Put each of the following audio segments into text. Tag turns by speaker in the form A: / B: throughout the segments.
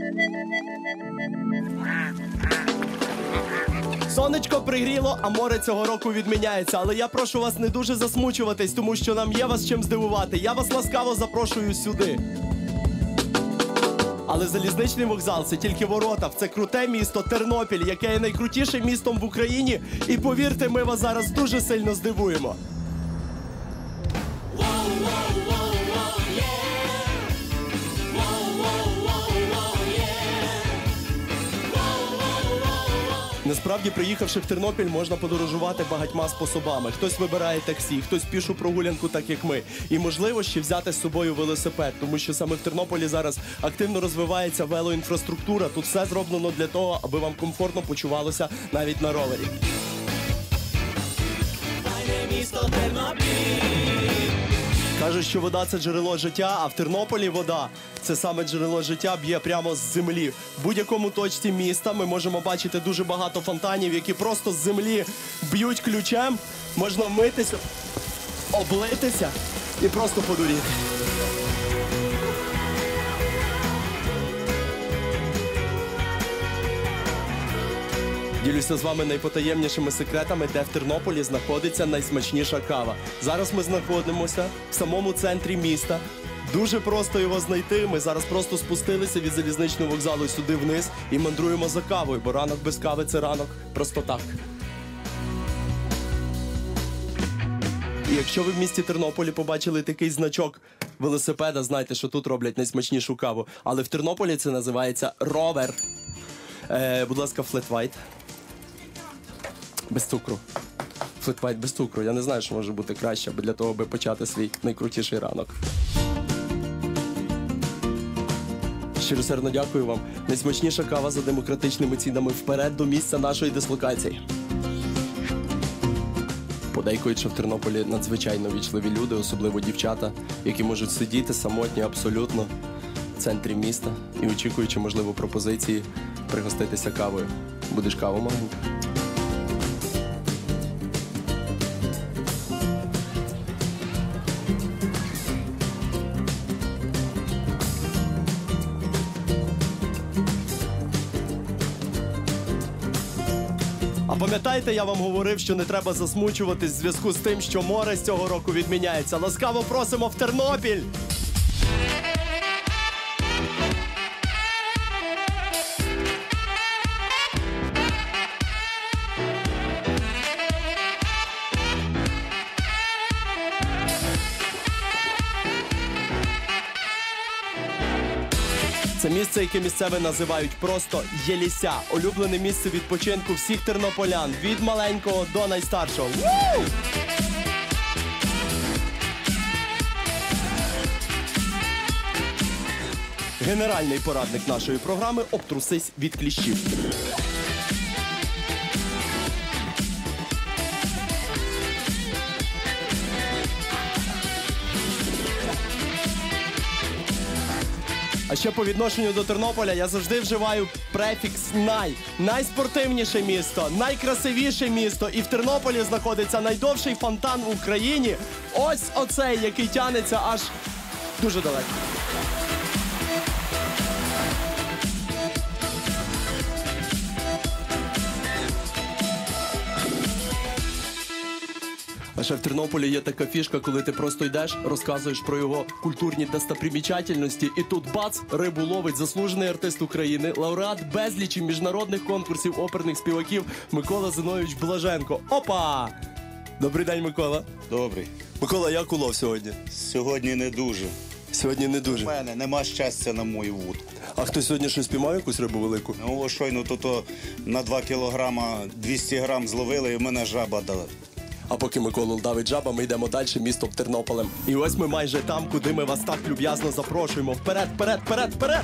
A: Сонечко пригріло, а море цього року відміняється. Але я прошу вас не дуже засмучуватись, тому що нам є вас чим здивувати. Я вас ласкаво запрошую сюди. Але залізничний вокзал – це тільки ворота. Це круте місто Тернопіль, яке є найкрутішим містом в Україні. І повірте, ми вас зараз дуже сильно здивуємо. Насправді, приїхавши в Тернопіль, можна подорожувати багатьма способами. Хтось вибирає таксі, хтось пішу прогулянку, так як ми. І, можливо, ще взяти з собою велосипед, тому що саме в Тернополі зараз активно розвивається велоінфраструктура. Тут все зроблено для того, аби вам комфортно почувалося навіть на ровері. Місто Тернопіль. Кажуть, що вода – це джерело життя, а в Тернополі вода – це саме джерело життя, б'є прямо з землі. В будь-якому точці міста ми можемо бачити дуже багато фонтанів, які просто з землі б'ють ключем. Можна вмитися, облитися і просто подуріти. Ділюся з вами найпотаємнішими секретами, де в Тернополі знаходиться найсмачніша кава. Зараз ми знаходимося в самому центрі міста. Дуже просто його знайти. Ми зараз просто спустилися від залізничного вокзалу сюди вниз і мандруємо за кавою, бо ранок без кави – це ранок просто так. І якщо ви в місті Тернополі побачили такий значок велосипеда, знайте, що тут роблять найсмачнішу каву. Але в Тернополі це називається ровер. Будь ласка, флет-вайт. Без цукру. Флет-вайт без цукру. Я не знаю, що може бути краще, для того, аби почати свій найкрутіший ранок. Щиросердно дякую вам. Найсмачніша кава за демократичними цінами. Вперед до місця нашої дислокації. Подейкують, що в Тернополі надзвичайно вічливі люди, особливо дівчата, які можуть сидіти самотні абсолютно в центрі міста і очікуючи, можливо, пропозиції пригоститися кавою. Будеш каву маленька? А пам'ятаєте, я вам говорив, що не треба засмучуватись в зв'язку з тим, що море з цього року відміняється. Ласкаво просимо в Тернопіль! Це місце, яке місцеві називають просто Єліся. Улюблене місце відпочинку всіх тернополян. Від маленького до найстаршого. Ву! Генеральний порадник нашої програми «Обтрусись від кліщів». А ще по відношенню до Тернополя я завжди вживаю префікс «най». Найспортивніше місто, найкрасивіше місто. І в Тернополі знаходиться найдовший фонтан в Україні. Ось оцей, який тянеться аж дуже далеко. А ще в Тернополі є така фішка, коли ти просто йдеш, розказуєш про його культурні достопримічательності, і тут бац, рибу ловить заслужений артист України, лауреат безлічі міжнародних конкурсів оперних співаків Микола Зиновійович Блаженко. Опа! Добрий день, Микола.
B: Добрий.
A: Микола, як улов сьогодні?
B: Сьогодні не дуже.
A: Сьогодні не дуже.
B: У мене нема щастя на мою вудку.
A: А хтось сьогодні щось піймав, якусь рибу велику?
B: Ну, щойно то на 2 кілограма 200 грам зловили, і в мене жаба дала.
A: А поки Миколу давить жаба, ми йдемо далі містом Тернополем. І ось ми майже там, куди ми вас так люб'язно запрошуємо. Вперед, вперед, вперед, вперед!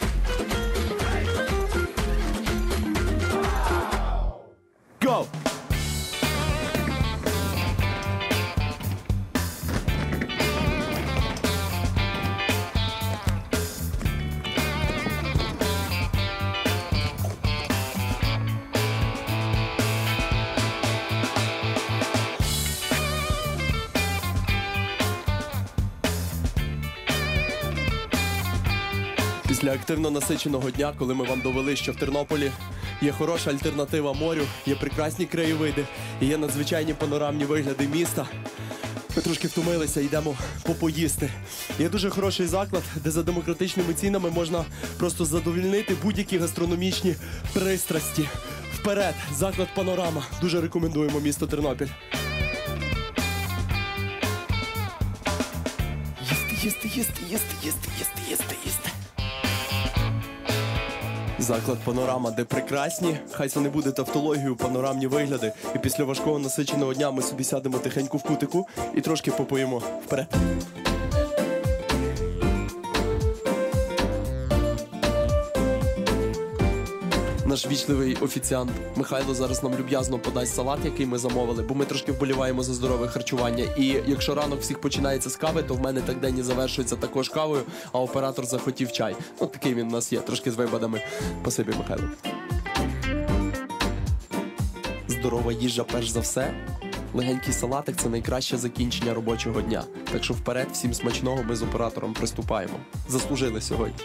A: Go! Після активно насиченого дня, коли ми вам довели, що в Тернополі є хороша альтернатива морю, є прекрасні краєвиди і є надзвичайні панорамні вигляди міста, ми трошки втомилися, йдемо попоїсти. Є дуже хороший заклад, де за демократичними цінами можна просто задовольнити будь-які гастрономічні пристрасті. Вперед! Заклад «Панорама». Дуже рекомендуємо місто Тернопіль. Їсти. Заклад «Панорама», де прекрасні, хай це не буде тавтологією, панорамні вигляди. І після важкого насиченого дня ми собі сядемо тихенько в кутику і трошки попоїмо. Вперед! Наш вічливий офіціант Михайло зараз нам люб'язно подасть салат, який ми замовили, бо ми трошки вболіваємо за здорове харчування. І якщо ранок всіх починається з кави, то в мене так день і завершується також кавою, а оператор захотів чай. Ну, такий він у нас є, трошки з випадами. Спасибі, Михайло. Здорова їжа перш за все. Легенький салатик – це найкраще закінчення робочого дня. Так що вперед, всім смачного, ми з оператором приступаємо. Заслужили сьогодні.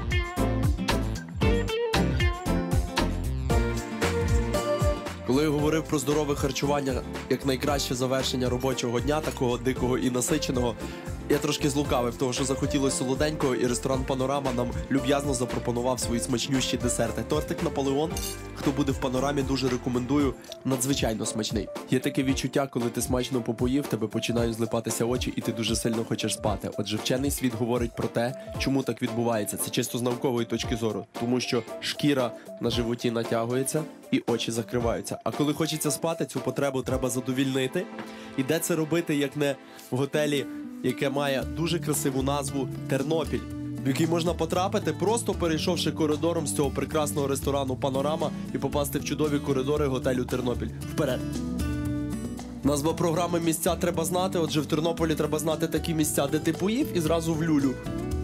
A: Коли я говорив про здорове харчування як найкраще завершення робочого дня, такого дикого і насиченого, я трошки злукавив, того, що захотілося солоденького, і ресторан «Панорама» нам люб'язно запропонував свої смачнющі десерти. Тортик «Наполеон», хто буде в «Панорамі», дуже рекомендую, надзвичайно смачний. Є таке відчуття, коли ти смачно попоїв, тебе починають злипатися очі і ти дуже сильно хочеш спати. Отже, вчений світ говорить про те, чому так відбувається. Це чисто з наукової точки зору. Тому що шкіра на животі натягується і очі закриваються. А коли хочеться спати, цю потребу треба задовільнити. І де це робити, як не в готелі, яке має дуже красиву назву «Тернопіль», в який можна потрапити, просто перейшовши коридором з цього прекрасного ресторану «Панорама» і попасти в чудові коридори готелю «Тернопіль». Вперед! Назва програми «Місця треба знати». Отже, в Тернополі треба знати такі місця, де ти поїв і зразу в люлю.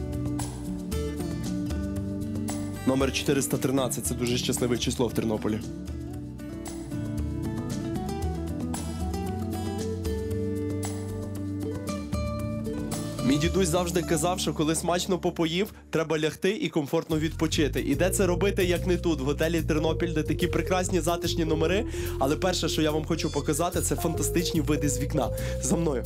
A: Номер 413 – це дуже щасливе число в Тернополі. Мій дідусь завжди казав, що коли смачно попоїв, треба лягти і комфортно відпочити. І де це робити, як не тут, в готелі «Тернопіль», де такі прекрасні затишні номери. Але перше, що я вам хочу показати, це фантастичні види з вікна. За мною.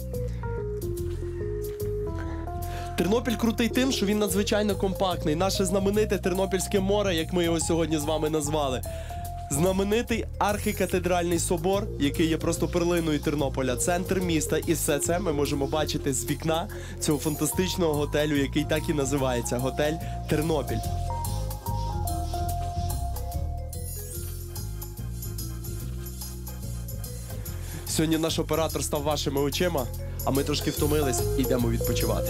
A: Тернопіль крутий тим, що він надзвичайно компактний. Наше знамените Тернопільське море, як ми його сьогодні з вами назвали. Знаменитий архікатедральний собор, який є просто перлиною Тернополя, центр міста. І все це ми можемо бачити з вікна цього фантастичного готелю, який так і називається – готель «Тернопіль». Сьогодні наш оператор став вашими очима, а ми трошки втомились і йдемо відпочивати.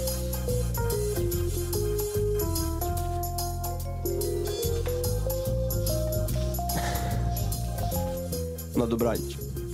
A: На добраніч.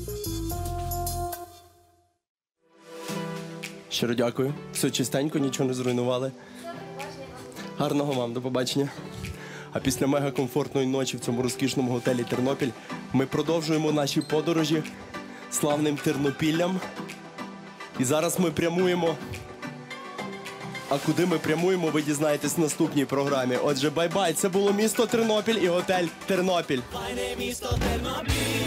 A: Щиро дякую. Все чистенько, нічого не зруйнували. Гарного вам, до побачення. А після мегакомфортної ночі в цьому розкішному готелі «Тернопіль» ми продовжуємо наші подорожі славним Тернопіллям. І зараз ми прямуємо. А куди ми прямуємо, ви дізнаєтесь в наступній програмі. Отже, бай-бай, це було місто Тернопіль і готель «Тернопіль».
C: Файне місто Тернопіль.